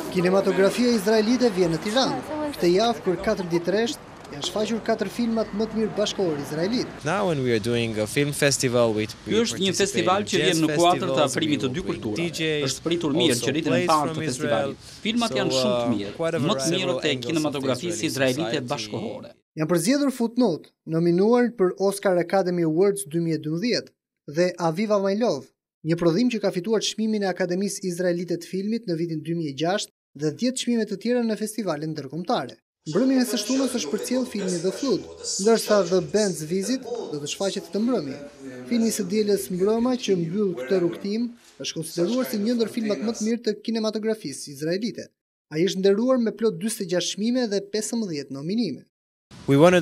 Kinematografia izraelite vjen në Tiranë. Këtë javë për 4 ditë rresht janë shfaqur 4 filmat më të mirë bashkëkohor izraelit. Ky është një festival që vjen në kuadër të afrimit të dy kulturave. Është spritur mirë që ritën e parë të festivalit. Filmat janë shumë të mirë, më të mirët e kinematografisë izraelite bashkëkohore. Janë përzgjedhur Footnote, nominuar për Oscar Academy Awards 2012 dhe Aviva My Love, një prodhim që ka fituar çmimin e Akademisë Izraelite të Filmit në vitin 2006 dhe 10 çmime të tjera në festivalin ndërkombëtare. Mbrëmjen e së shtunës është përcjell filmi The Flood, ndërsa The Band's Visit do të shfaqet këtë mbrëmje. Filmi i së dielës mbrëma që mbyll këtë rrugtim është konsideruar si një ndër filmat më të mirë të kinematografisë izraelite. Ai është nderuar me plot 46 çmime dhe 15 nominime. Filmi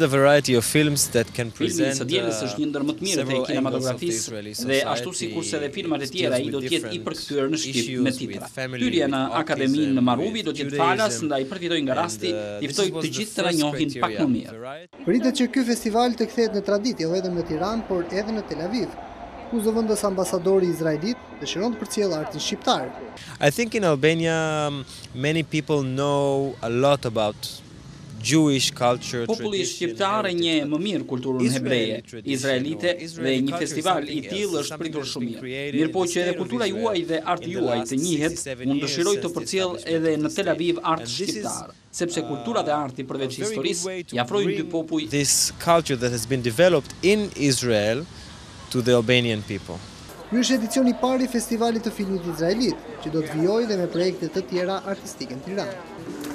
i së dielës është një ndër më të mirët e kinematografisë dhe ashtu sikurse edhe filmat e tjera ai do të jetë i përkthyer në shqip me titra. Hyrja në Akademinë në Marruvi do të jetë falas ndaj përfitoj nga rasti, i ftoj të gjithë të na njohin pak më mirë. Pritet që ky festival të kthehet në traditë jo vetëm në Tiranë, por edhe në Tel Aviv, ku zëvendës ambasadori izraelit dëshiron të përcjellë artin shqiptar. I think in Albania many people know a lot about Jewish culture. Populli shqiptar e njeh më mirë kulturën hebreje, izraelite dhe një festival i tillë është pritur shumë mirë. Mirëpo që edhe kultura juaj dhe arti juaj të njihet, unë dëshiroj të përcjell edhe në Tel Aviv art shqiptar, sepse kultura dhe arti përveç historisë i afrojnë dy popull. This culture that has been developed in Israel to the Albanian people. Ky është edicioni i parë i festivalit të filmit izraelit, që do të vijojë dhe me projekte të tjera artistike në Tiranë.